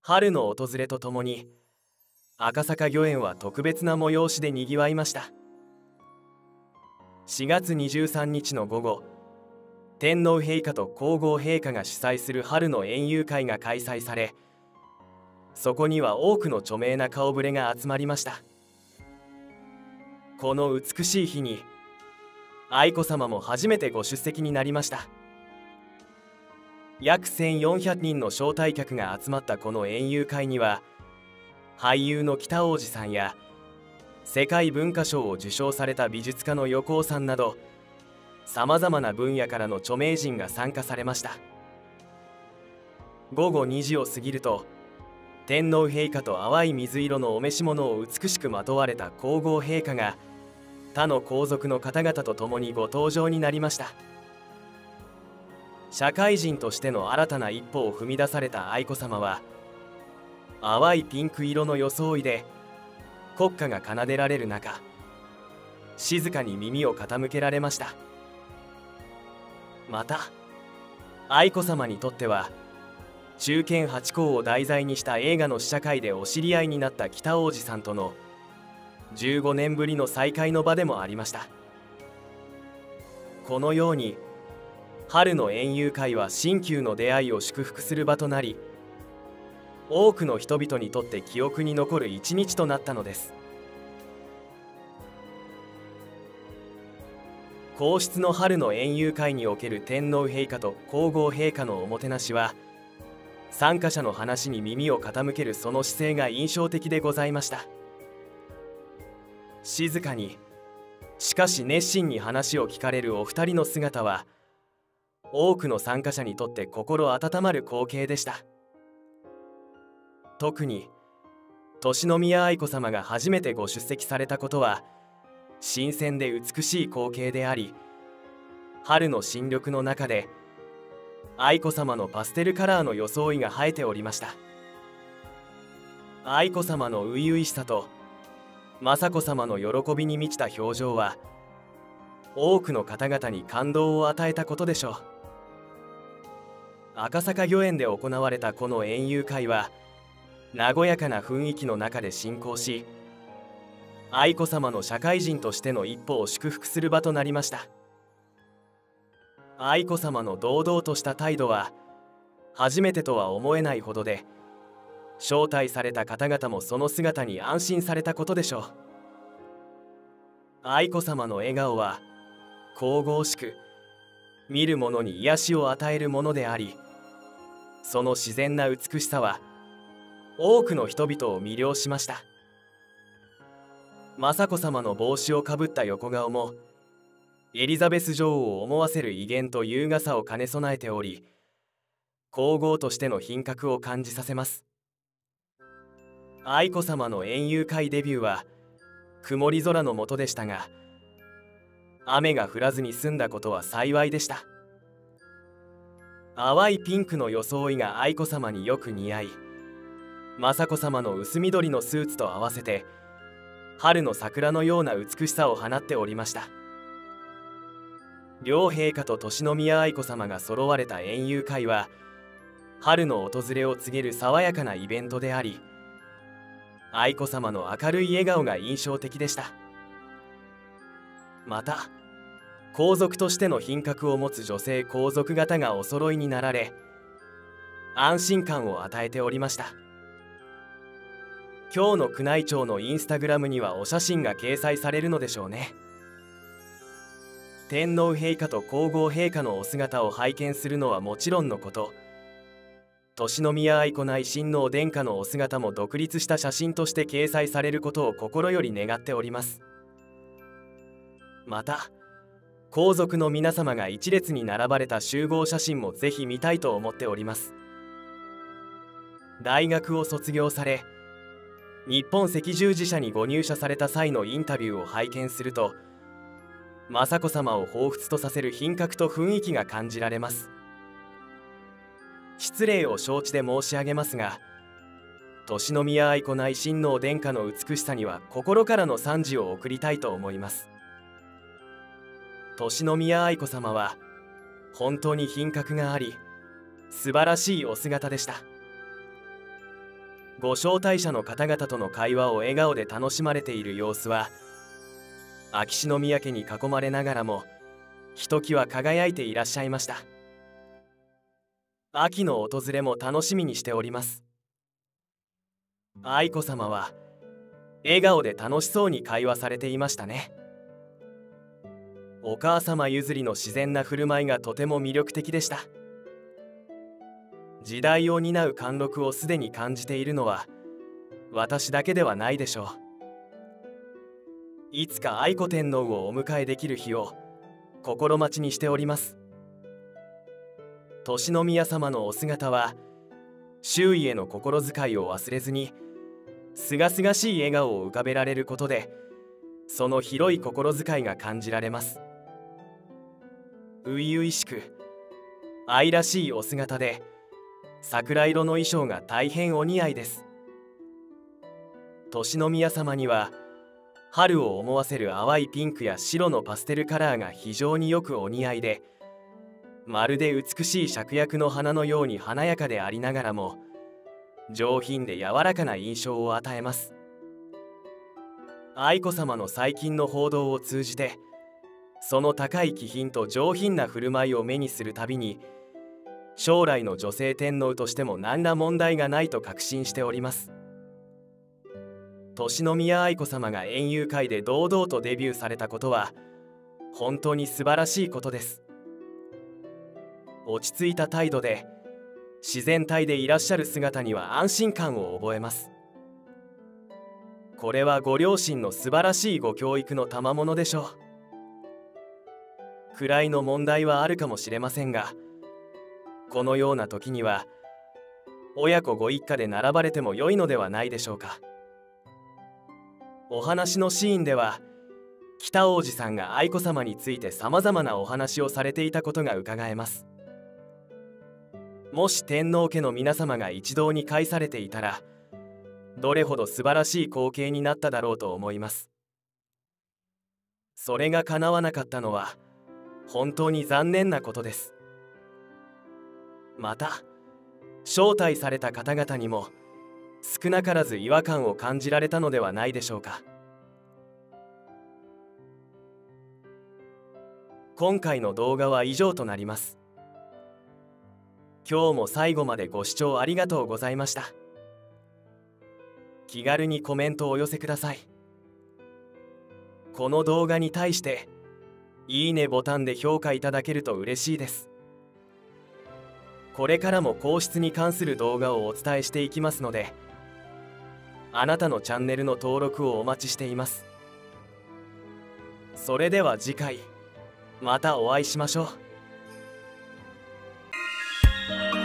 春の訪れとともに赤坂御苑は特別な催しでにぎわいました。4月23日の午後、天皇陛下と皇后陛下が主催する春の園遊会が開催され、そこには多くの著名な顔ぶれが集まりました。この美しい日に愛子さまも初めてご出席になりました。約1400人の招待客が集まったこの園遊会には、俳優の北大路さんや世界文化賞を受賞された美術家の横尾さんなど、さまざまな分野からの著名人が参加されました。午後2時を過ぎると、天皇陛下と淡い水色のお召し物を美しくまとわれた皇后陛下が他の皇族の方々と共にご登場になりました。社会人としての新たな一歩を踏み出された愛子さまは、淡いピンク色の装いで国歌が奏でられる中、静かに耳を傾けられました。また愛子さまにとっては、忠犬ハチ公を題材にした映画の試写会でお知り合いになった北大路さんとの15年ぶりの再会の場でもありました。このように春の園遊会は新旧の出会いを祝福する場となり、多くの人々にとって記憶に残る一日となったのです。皇室の春の園遊会における天皇陛下と皇后陛下のおもてなしは、参加者の話に耳を傾けるその姿勢が印象的でございました。静かにしかし熱心に話を聞かれるお二人の姿は、多くの参加者にとって心温まる光景でした。特に敬宮愛子さまが初めてご出席されたことは新鮮で美しい光景であり、春の新緑の中で愛子さまのパステルカラーの装いが映えておりました。愛子さまの初々しさと雅子さまの喜びに満ちた表情は、多くの方々に感動を与えたことでしょう。赤坂御苑で行われたこの園遊会は、和やかな雰囲気の中で進行し、愛子さまの社会人としての一歩を祝福する場となりました。愛子さまの堂々とした態度は初めてとは思えないほどで、招待された方々もその姿に安心されたことでしょう。愛子さまの笑顔は神々しく、見る者に癒しを与えるものであり、その自然な美しさは多くの人々を魅了しました。雅子さまの帽子をかぶった横顔も、エリザベス女王を思わせる威厳と優雅さを兼ね備えており、皇后としての品格を感じさせます。愛子さまの園遊会デビューは曇り空の下でしたが、雨が降らずに済んだことは幸いでした。淡いピンクの装いが愛子さまによく似合い、雅子さまの薄緑のスーツと合わせて春の桜のような美しさを放っておりました。両陛下と敬宮愛子さまが揃われた園遊会は、春の訪れを告げる爽やかなイベントであり、愛子さまの明るい笑顔が印象的でした。また皇族としての品格を持つ女性皇族方がお揃いになられ、安心感を与えておりました。今日の宮内庁のインスタグラムにはお写真が掲載されるのでしょうね。天皇陛下と皇后陛下のお姿を拝見するのはもちろんのこと、敬宮愛子内親王殿下のお姿も独立した写真として掲載されることを心より願っております。また皇族の皆様が一列に並ばれた集合写真もぜひ見たいと思っております。大学を卒業され、日本赤十字社にご入社された際のインタビューを拝見すると、雅子さまを彷彿とさせる品格と雰囲気が感じられます。失礼を承知で申し上げますが、敬宮愛子内親王殿下の美しさには心からの賛辞を送りたいと思います。敬宮愛子さまは本当に品格があり、素晴らしいお姿でした。 ご招待者の方々との会話を笑顔で楽しまれている様子は、秋篠宮家に囲まれながらもひときわ輝いていらっしゃいました。秋の訪れも楽しみにしております。愛子さまは笑顔で楽しそうに会話されていましたね。お母様譲りの自然な振る舞いがとても魅力的でした。時代を担う貫禄をすでに感じているのは私だけではないでしょう。いつか愛子天皇をお迎えできる日を心待ちにしております。敬宮様のお姿は周囲への心遣いを忘れずにすがすがしい笑顔を浮かべられることで、その広い心遣いが感じられます。初々しく愛らしいお姿で桜色の衣装が大変お似合いです。敬宮様には春を思わせる淡いピンクや白のパステルカラーが非常によくお似合いで、まるで美しい芍薬の花のように華やかでありながらも上品で柔らかな印象を与えます。愛子さまの最近の報道を通じて、その高い気品と上品な振る舞いを目にするたびに、将来の女性天皇としても何ら問題がないと確信しております。敬宮愛子さまが園遊会で堂々とデビューされたことは本当に素晴らしいことです。落ち着いた態度で自然体でいらっしゃる姿には安心感を覚えます。これはご両親の素晴らしいご教育の賜物でしょう。位の問題はあるかもしれませんが、このような時には親子ご一家で並ばれても良いのではないでしょうか。お話のシーンでは北王子さんが愛子さまについてさまざまなお話をされていたことがうかがえます。もし天皇家の皆様が一堂に会されていたら、どれほど素晴らしい光景になっただろうと思います。それが叶わなかったのは本当に残念なことです。また招待された方々にも少なからず違和感を感じられたのではないでしょうか。今回の動画は以上となります。今日も最後までご視聴ありがとうございました。気軽にコメントをお寄せください。この動画に対していいねボタンで評価いただけると嬉しいです。これからも皇室に関する動画をお伝えしていきますので、あなたのチャンネルの登録をお待ちしています。それでは次回またお会いしましょう。